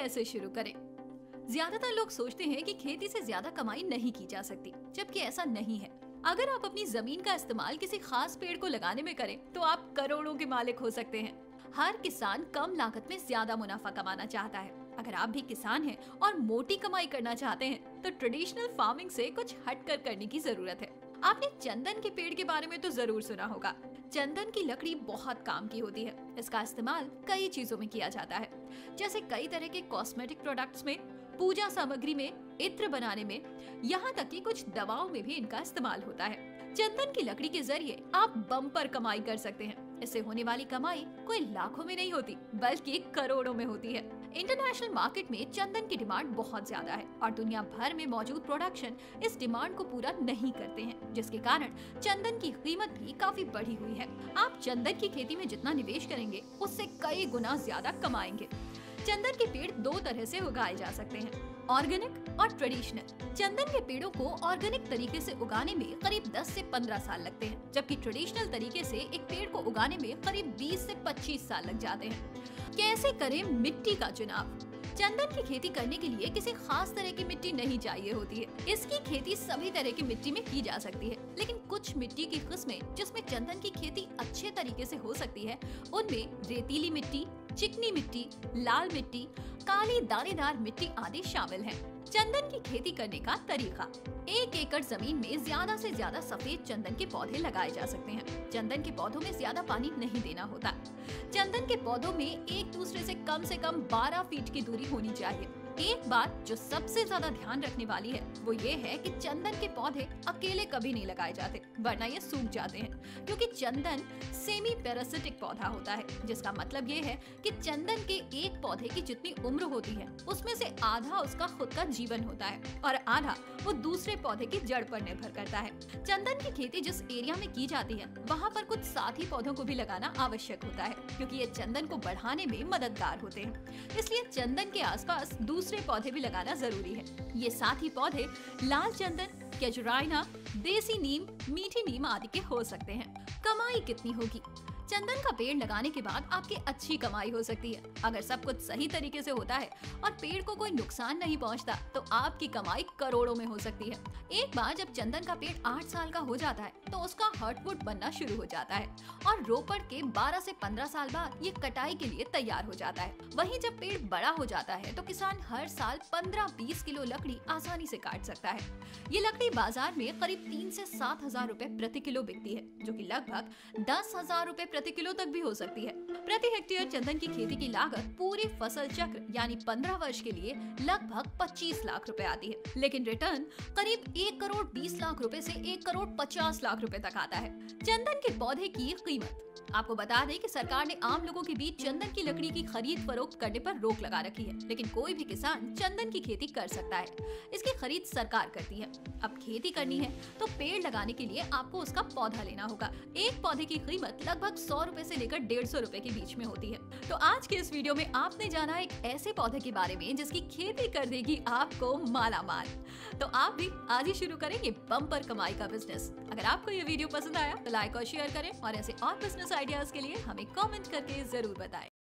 कैसे शुरू करें? ज्यादातर लोग सोचते हैं कि खेती से ज्यादा कमाई नहीं की जा सकती, जबकि ऐसा नहीं है। अगर आप अपनी जमीन का इस्तेमाल किसी खास पेड़ को लगाने में करें तो आप करोड़ों के मालिक हो सकते हैं। हर किसान कम लागत में ज्यादा मुनाफा कमाना चाहता है। अगर आप भी किसान हैं और मोटी कमाई करना चाहते हैं तो ट्रेडिशनल फार्मिंग से कुछ हटकर करने की जरूरत है। आपने चंदन के पेड़ के बारे में तो जरूर सुना होगा। चंदन की लकड़ी बहुत काम की होती है। इसका इस्तेमाल कई चीजों में किया जाता है, जैसे कई तरह के कॉस्मेटिक प्रोडक्ट्स में, पूजा सामग्री में, इत्र बनाने में, यहाँ तक कि कुछ दवाओं में भी इनका इस्तेमाल होता है। चंदन की लकड़ी के जरिए आप बम्पर कमाई कर सकते हैं। इससे होने वाली कमाई कोई लाखों में नहीं होती, बल्कि करोड़ों में होती है। इंटरनेशनल मार्केट में चंदन की डिमांड बहुत ज्यादा है और दुनिया भर में मौजूद प्रोडक्शन इस डिमांड को पूरा नहीं करते हैं, जिसके कारण चंदन की कीमत भी काफी बढ़ी हुई है। आप चंदन की खेती में जितना निवेश करेंगे उससे कई गुना ज्यादा कमाएंगे। चंदन के पेड़ दो तरह से उगाए जा सकते हैं, ऑर्गेनिक और ट्रेडिशनल। चंदन के पेड़ों को ऑर्गेनिक तरीके से उगाने में करीब 10 से 15 साल लगते हैं, जबकि ट्रेडिशनल तरीके से एक पेड़ को उगाने में करीब 20 से 25 साल लग जाते हैं। कैसे करें मिट्टी का चुनाव? चंदन की खेती करने के लिए किसी खास तरह की मिट्टी नहीं चाहिए होती है। इसकी खेती सभी तरह की मिट्टी में की जा सकती है, लेकिन कुछ मिट्टी की किस्में जिसमें चंदन की खेती अच्छे तरीके से हो सकती है, उनमें रेतीली मिट्टी, चिकनी मिट्टी, लाल मिट्टी, काली दानेदार मिट्टी आदि शामिल हैं। चंदन की खेती करने का तरीका: 1 एकड़ जमीन में ज्यादा से ज्यादा सफेद चंदन के पौधे लगाए जा सकते हैं। चंदन के पौधों में ज्यादा पानी नहीं देना होता। चंदन के पौधों में एक दूसरे से कम 12 फीट की दूरी होनी चाहिए। एक बात जो सबसे ज्यादा ध्यान रखने वाली है वो ये है कि चंदन के पौधे अकेले कभी नहीं लगाए जाते, वरना ये सूख जाते हैं, क्योंकि चंदन सेमी पैरासिटिक पौधा होता है, जिसका मतलब ये है कि चंदन के एक पौधे की जितनी उम्र होती है उसमें से आधा उसका खुद का जीवन होता है और आधा वो दूसरे पौधे की जड़ पर निर्भर करता है। चंदन की खेती जिस एरिया में की जाती है वहाँ पर कुछ साथी पौधों को भी लगाना आवश्यक होता है, क्योंकि ये चंदन को बढ़ाने में मददगार होते हैं। इसलिए चंदन के आसपास दूसरे पौधे भी लगाना जरूरी है। ये साथी पौधे लाल चंदन, केजुराइना, देसी नीम, मीठी नीम आदि के हो सकते हैं। कमाई कितनी होगी? चंदन का पेड़ लगाने के बाद आपकी अच्छी कमाई हो सकती है। अगर सब कुछ सही तरीके से होता है और पेड़ को कोई नुकसान नहीं पहुंचता, तो आपकी कमाई करोड़ों में हो सकती है। एक बार जब चंदन का पेड़ 8 साल का हो जाता है तो उसका हार्डवुड बनना शुरू हो जाता है और रोपड़ के 12 से 15 साल बाद ये कटाई के लिए तैयार हो जाता है। वहीं जब पेड़ बड़ा हो जाता है तो किसान हर साल 15-20 किलो लकड़ी आसानी से काट सकता है। ये लकड़ी बाजार में करीब 3 से 7 हजार रूपए प्रति किलो बिकती है, जो कि लगभग 10,000 रूपए प्रति किलो तक भी हो सकती है। प्रति हेक्टेयर चंदन की खेती की लागत पूरे फसल चक्र यानी 15 वर्ष के लिए लगभग 25 लाख रुपए आती है, लेकिन रिटर्न करीब 1 करोड़ 20 लाख रुपए से 1 करोड़ 50 लाख रुपए तक आता है। चंदन के पौधे की कीमत: आपको बता दें कि सरकार ने आम लोगों के बीच चंदन की लकड़ी की खरीद फरोख्त करने पर रोक लगा रखी है, लेकिन कोई भी किसान चंदन की खेती कर सकता है। इसकी खरीद सरकार करती है। अब खेती करनी है तो पेड़ लगाने के लिए आपको उसका पौधा लेना होगा। एक पौधे की कीमत लगभग 100 रुपए से लेकर 150 रुपए के बीच में होती है। तो आज के इस वीडियो में आपने जाना एक ऐसे पौधे के बारे में जिसकी खेती कर देगी आपको माला माल। तो आप भी आज ही शुरू करेंगे बम्पर कमाई का बिजनेस। अगर आपको ये वीडियो पसंद आया तो लाइक और शेयर करें और ऐसे और बिजनेस आइडियाज के लिए हमें कमेंट करके जरूर बताएं।